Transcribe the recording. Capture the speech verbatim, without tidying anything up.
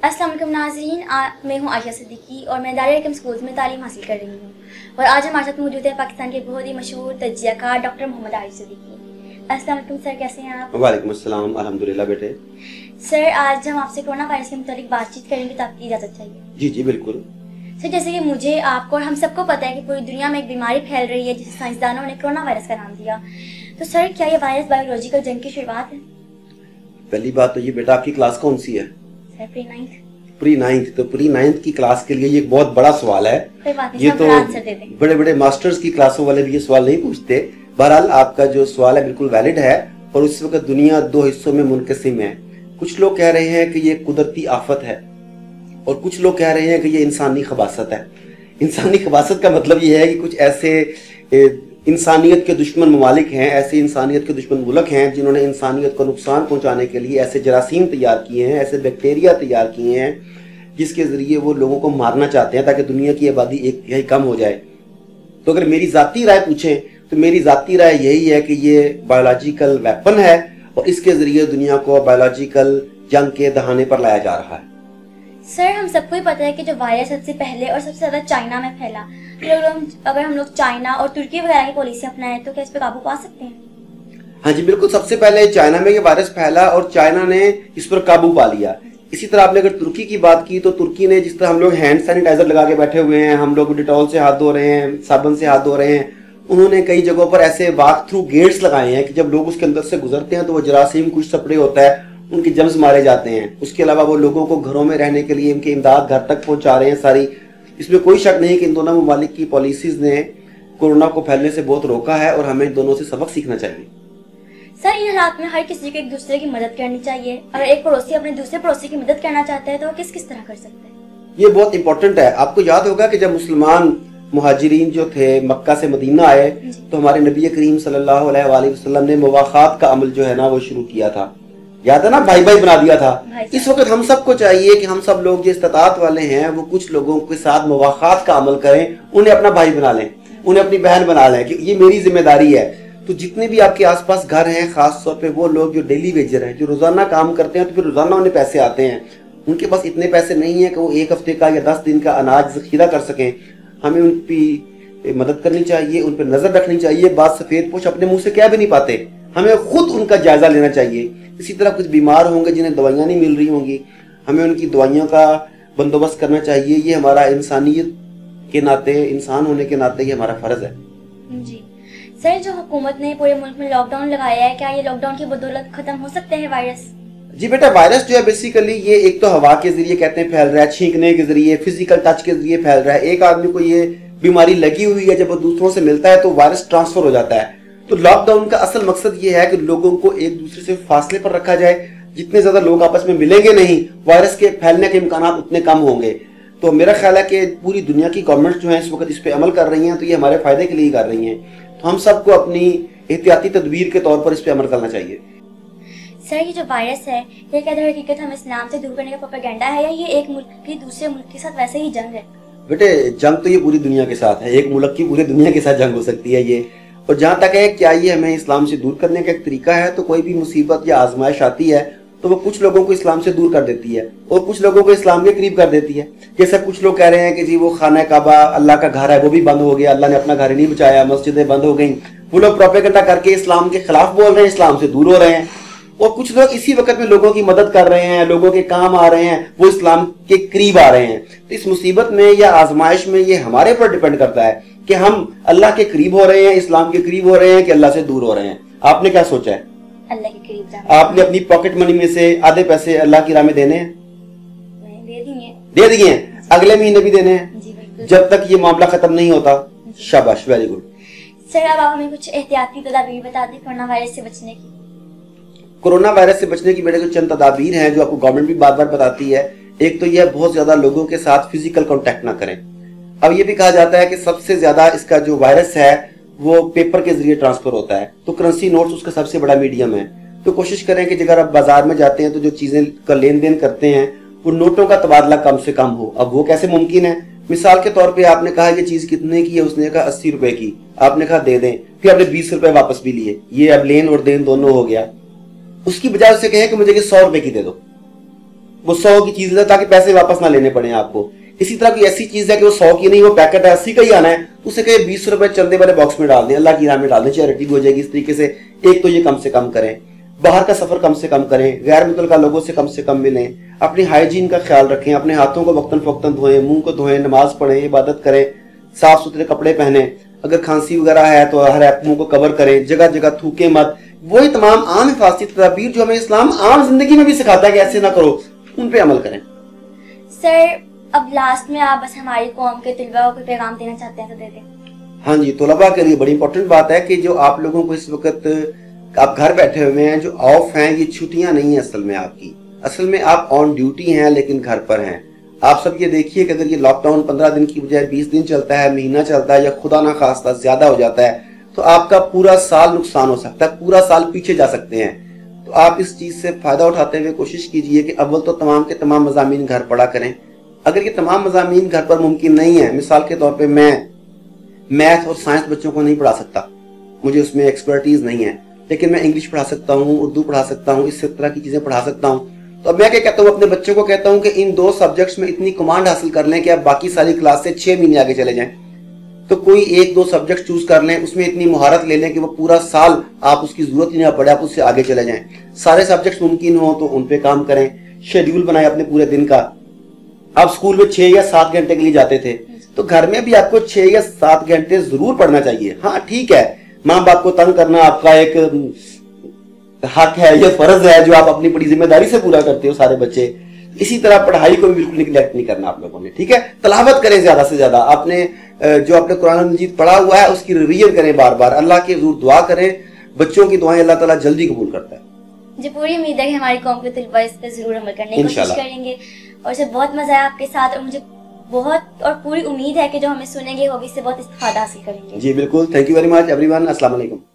अस्सलाम वालेकुम नाज़रीन, मैं हूँ आयशा सिद्दीकी और मैं दारुल हकीम स्कूल में तालीम हासिल कर रही हूँ और आज हमारे साथ मौजूद है पाकिस्तान के बहुत ही मशहूर तज्जियाकार डॉक्टर मोहम्मद आरिफ सिद्दीकी। अस्सलाम वालेकुम सर, कैसे हैं आप? वालेकुम अस्सलाम, अल्हम्दुलिल्लाह बेटे। सर, आज हम आपसे कोरोना वायरस के मुताबिक बातचीत करेंगे तो आपकी इजाज़त चाहिए? जी जी बिल्कुल। सर, जैसे कि मुझे, आपको और हम सबको पता है कि पूरी दुनिया में एक बीमारी फैल रही है जिसे साइंसदानों ने कोरोना वायरस का नाम दिया, तो सर क्या ये वायरस बायोलॉजिकल जंग की शुरुआत है? पहली बात तो ये बेटा, आपकी क्लास कौन सी है? Sir pre ninth. Pre ninth, तो प्री नाइन्थ की क्लास के लिए ये एक बहुत बड़ा सवाल है। कोई बात नहीं, ये सब तो आंसर दे दें। बड़े बड़े मास्टर्स की क्लासों वाले भी ये सवाल नहीं पूछते। बहरहाल आपका जो सवाल है बिल्कुल वैलिड है और उस वक्त दुनिया दो हिस्सों में मुनकसिम है। कुछ लोग कह रहे हैं कि ये कुदरती आफत है और कुछ लोग कह रहे हैं कि ये इंसानी खबासत है। इंसानी खबासत का मतलब ये है कि कुछ ऐसे इंसानियत के दुश्मन ममालिक हैं, ऐसे इंसानियत के दुश्मन मुल्क हैं जिन्होंने इंसानियत को नुकसान पहुंचाने के लिए ऐसे जरासीम तैयार किए हैं, ऐसे बैक्टीरिया तैयार किए हैं जिसके ज़रिए वो लोगों को मारना चाहते हैं ताकि दुनिया की आबादी एक तिहाई कम हो जाए। तो अगर मेरी ज़ाती राय पूछें तो मेरी ज़ाती राय यही है कि ये बायोलॉजिकल वेपन है और इसके ज़रिए दुनिया को बायोलॉजिकल जंग के दहाने पर लाया जा रहा है। सर, हम सबको ही पता है कि जो वायरस सबसे पहले और सबसे ज़्यादा चाइना में फैला, तो अगर हम लोग चाइना और तुर्की वगैरह की पॉलिसी अपनाएं तो क्या इस पर काबू पा सकते हैं? हाँ जी बिल्कुल, सबसे पहले चाइना में ये वायरस फैला और चाइना ने इस पर काबू पा लिया। इसी तरह आपने अगर तुर्की की बात की तो तुर्की ने, जिस तरह हम लोग हैंड सैनिटाइजर लगा के बैठे हुए हैं, हम लोग डिटॉल से हाथ धो रहे हैं, साबुन से हाथ धो रहे हैं, उन्होंने कई जगहों पर ऐसे वॉक थ्रू गेट्स लगाए हैं कि जब लोग उसके अंदर से गुजरते हैं तो वो जरासीम कुछ स्प्रे होता है, उनके जम्स मारे जाते हैं। उसके अलावा वो लोगों को घरों में रहने के लिए उनकी इमदाद घर तक पहुंचा रहे हैं सारी। इसमें कोई शक नहीं कि इन दोनों ममालिक की पॉलिसीज ने कोरोना को फैलने से बहुत रोका है और हमें इन दोनों से सबक सीखना चाहिए। सर, इन हालात में हर किसी को एक दूसरे की मदद करनी चाहिए। अगर एक पड़ोसी अपने दूसरे पड़ोसी की मदद करना चाहता है तो वो किस किस तरह कर सकते हैं? ये बहुत इंपॉर्टेंट है। आपको याद होगा कि जब मुसलमान मुहाजिरीन जो थे मक्का से मदीना आए तो हमारे नबी करीम सल्लल्लाहु अलैहि वसल्लम ने मुवाखात का अमल जो है ना वो शुरू किया था। याद है ना, भाई भाई बना दिया था। इस वक्त हम सबको चाहिए कि हम सब लोग जो इस्तात वाले हैं वो कुछ लोगों के साथ मुवाखात का अमल करें, उन्हें अपना भाई बना लें, उन्हें अपनी बहन बना लें कि ये मेरी जिम्मेदारी है। तो जितने भी आपके आसपास घर हैं, खास तौर पे वो लोग जो डेली वेजर हैं, जो रोजाना काम करते हैं तो फिर रोजाना उन्हें पैसे आते हैं, उनके पास इतने पैसे नहीं है कि वो एक हफ्ते का या दस दिन का अनाज जखीरा कर सकें। हमें उनकी मदद करनी चाहिए, उन पर नजर रखनी चाहिए। बात सफेद पोश अपने मुंह से कह भी नहीं पाते, हमें खुद उनका जायजा लेना चाहिए। इसी तरह कुछ बीमार होंगे जिन्हें दवाइयाँ नहीं मिल रही होंगी, हमें उनकी दवाइयों का बंदोबस्त करना चाहिए। ये हमारा इंसानियत के नाते, इंसान होने के नाते ये हमारा फर्ज है। जी सर, जो हुकूमत ने पूरे मुल्क में लॉकडाउन लगाया है, क्या ये लॉकडाउन की बदौलत खत्म हो सकते हैं वायरस? जी बेटा, वायरस जो है बेसिकली ये एक तो हवा के जरिए कहते हैं फैल रहा है, छींकने के जरिए, फिजिकल टच के जरिए फैल रहा है। एक आदमी को ये बीमारी लगी हुई है, जब वो दूसरों से मिलता है तो वायरस ट्रांसफर हो जाता है। तो लॉकडाउन का असल मकसद ये है कि लोगों को एक दूसरे से फासले पर रखा जाए। जितने ज्यादा लोग आपस में मिलेंगे नहीं, वायरस के फैलने के इम्कान उतने कम होंगे। तो मेरा ख्याल है कि पूरी दुनिया की गवर्नमेंट जो है इस वक्त इस पे अमल कर रही हैं, तो ये हमारे फायदे के लिए कर रही हैं। तो हम सबको अपनी एहतियाती तदबीर के तौर पर इस पे अमल करना चाहिए। सर, ये जो वायरस है ये क्या दर हकीकत हम इस्लाम से दूर करने का प्रोपेगेंडा है या ये एक मुल्क की दूसरे मुल्क के साथ वैसे ही जंग है? बेटे, जंग तो ये पूरी दुनिया के साथ है, एक मुल्क की पूरी दुनिया के साथ जंग हो सकती है ये। और जहाँ तक है क्या ये हमें इस्लाम से दूर करने का एक तरीका है, तो कोई भी मुसीबत या आजमाइश आती है तो वो कुछ लोगों को इस्लाम से दूर कर देती है और कुछ लोगों को इस्लाम के करीब कर देती है। जैसे कुछ लोग कह रहे हैं कि जी वो खाना काबा अल्लाह का घर है वो भी बंद हो गया, अल्लाह ने अपना घर नहीं बचाया, मस्जिदें बंद हो गई। वो लोग प्रोपेगेंडा करके इस्लाम के खिलाफ बोल रहे हैं, इस्लाम से दूर हो रहे हैं। और कुछ लोग इसी वक्त में लोगों की मदद कर रहे हैं, लोगों के काम आ रहे हैं, वो इस्लाम के करीब आ रहे हैं। तो इस मुसीबत में या आजमाइश में ये हमारे पर डिपेंड करता है कि हम अल्लाह के करीब हो रहे हैं, इस्लाम के करीब हो रहे हैं कि अल्लाह से दूर हो रहे हैं। आपने क्या सोचा है? अल्लाह के करीब जाना। आपने अपनी पॉकेट मनी में से आधे पैसे अल्लाह की राह में देने हैं? दे दिए दे दिए हैं, अगले महीने भी देने हैं जब तक ये मामला खत्म नहीं होता। शाबाश, वेरी गुड। सर, अब आप हमें कुछ एहतियाती तदाबीर बता दें कोरोना वायरस से बचने की। कोरोना वायरस से बचने की बेटे कुछ चंद तदाबीर हैं जो आपको गवर्नमेंट भी बार बार बताती है। एक तो यह बहुत ज्यादा लोगों के साथ फिजिकल कांटेक्ट ना करें। अब ये भी कहा जाता है कि सबसे ज्यादा इसका जो वायरस है वो पेपर के जरिए ट्रांसफर होता है, तो करेंसी नोट्स उसका सबसे बड़ा मीडियम है। तो कोशिश करें कि अगर आप बाजार में जाते हैं तो जो चीजें का लेन देन करते हैं वो नोटों का तबादला कम से कम हो। अब वो कैसे मुमकिन है? मिसाल के तौर पे आपने कहा ये चीज कितने की है, उसने कहा अस्सी रुपए की, आपने कहा दे दें, फिर आपने बीस रुपए वापस भी लिए, ये अब लेन और देन दोनों हो गया। उसकी बजाय उससे कहें कि मुझे ये सौ रुपए की दे दो, وہ सौ की चीज है ताकि पैसे वापस ना लेने पड़े आपको। इसी तरह कोई ऐसी चीज है कि वो सौ की नहीं, वो पैकेट है अस्सी का ही आना है, उसे कहे बीस रुपए चंदे वाले बॉक्स में डाल दें, अल्लाह की राह में डाल दें, चैरिटी भी हो जाएगी। इस तरीके से एक तो ये कम से कम करें, बाहर का सफर कम से कम करें, गैर मुतल्लिका लोगों से कम से कम मिलें, अपनी हाइजीन का ख्याल रखें, अपने हाथों को वक्तन फवक्तन धोएं, मुंह को धोएं, नमाज पढ़ें, इबादत करें, साफ सुथरे कपड़े पहने, अगर खांसी वगैरह है तो हर एक मुंह को कवर करें, जगह जगह थूके मत। वही तमाम आम हिफाजती तदबीर जो हमें इस्लाम आम जिंदगी में भी सिखाता है कि ऐसे ना करो, उन पे अमल करें। सर अब लास्ट में आप बस हमारी कौम के तलबा को पैगाम देना चाहते हैं तो दे दें। हाँ जी, तलबा के लिए बड़ी इंपॉर्टेंट बात है कि जो आप लोगों को इस वक्त आप घर बैठे हुए हैं, जो ऑफ हैं, ये छुट्टियां नहीं है असल में आपकी, असल में आप ऑन ड्यूटी हैं लेकिन घर पर हैं। आप सब ये देखिए कि अगर ये लॉकडाउन पंद्रह दिन की बजाय बीस दिन चलता है, महीना चलता है, या खुदा ना खास्ता ज्यादा हो जाता है, तो आपका पूरा साल नुकसान हो सकता है, पूरा साल पीछे जा सकते हैं। तो आप इस चीज से फायदा उठाते हुए कोशिश कीजिए कि अव्वल तो तमाम के तमाम मज़ामीन घर पढ़ा करें। अगर ये तमाम मज़ामीन घर पर मुमकिन नहीं है, मिसाल के तौर पे मैं मैथ और साइंस बच्चों को नहीं पढ़ा सकता, मुझे उसमें एक्सपर्टीज नहीं है, लेकिन मैं इंग्लिश पढ़ा सकता हूँ, उर्दू पढ़ा सकता हूँ, इस तरह की चीजें पढ़ा सकता हूँ। तो अब मैं क्या कहता हूँ, अपने बच्चों को कहता हूँ कि इन दो सब्जेक्ट्स में इतनी कमांड हासिल कर लें कि आप बाकी सारी क्लास से छह महीने आगे चले जाएं। तो कोई एक दो सब्जेक्ट चूज कर लें, उसमें इतनी महारत ले लें कि वो पूरा साल आप उसकी जरूरत ही ना पड़े, आप उससे आगे चले जाएं। सारे सब्जेक्ट्स मुमकिन हो तो उन पे काम करें, शेड्यूल बनाए अपने पूरे दिन का। आप स्कूल में छह या सात घंटे के लिए जाते थे, तो घर में भी आपको छह या सात घंटे जरूर पढ़ना चाहिए। हाँ ठीक है, माँ बाप को तंग करना आपका एक हक है, ये फर्ज है जो आप अपनी बड़ी जिम्मेदारी से पूरा करते हो सारे बच्चे। इसी तरह पढ़ाई को भी बिल्कुल निगलेक्ट नहीं करना आप लोगों ने, ठीक है। तलावत करें ज्यादा से ज्यादा, आपने जो आपने कुरान मजीद पढ़ा हुआ है उसकी रिवीजन करें बार बार, अल्लाह की हुजूर दुआ करें, बच्चों की दुआएं अल्लाह ताला जल्दी कबूल करता है। जी पूरी उम्मीद है कि हमारी कौम के तलबा इस पर जरूर अमल करने की कोशिश करेंगे, और इसे बहुत मजा आया आपके साथ, और मुझे बहुत और पूरी उम्मीद है कि जो हमें सुनेंगे वो भी इससे बहुत इस्तेफादा हासिल करेंगे। जी बिल्कुल, thank you very much everyone, अस्सलाम वालेकुम।